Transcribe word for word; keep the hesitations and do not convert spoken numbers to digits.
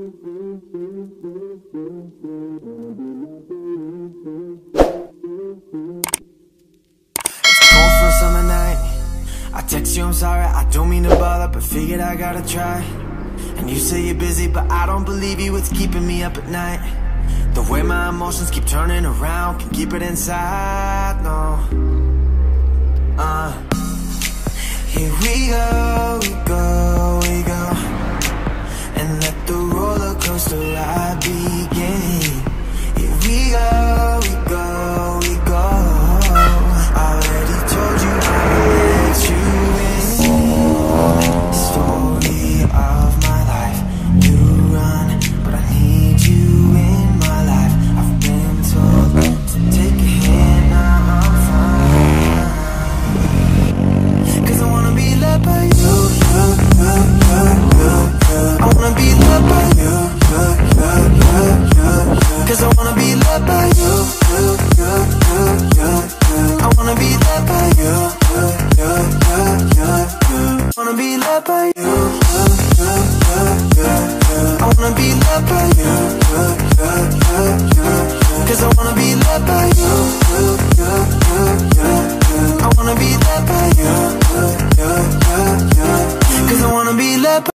cold for a summer night. I text you, I'm sorry, I don't mean to bother, but figured I gotta try. And you say you're busy, but I don't believe you, it's keeping me up at night. The way my emotions keep turning around, can keep it inside, no. Uh, here we go, we go, we go, and let the roller coaster ride begin. Here we go, we go, we go. Already told you I'll let you in. Story of my life. You run, but I need you in my life. I've been told to take a hit, now I'm fine. Cause I wanna be loved by you. I wanna be loved by you. Cause I wanna be loved by you. I wanna be loved by you. Wanna be loved by you. I wanna be loved by you. Cause I wanna be loved by you.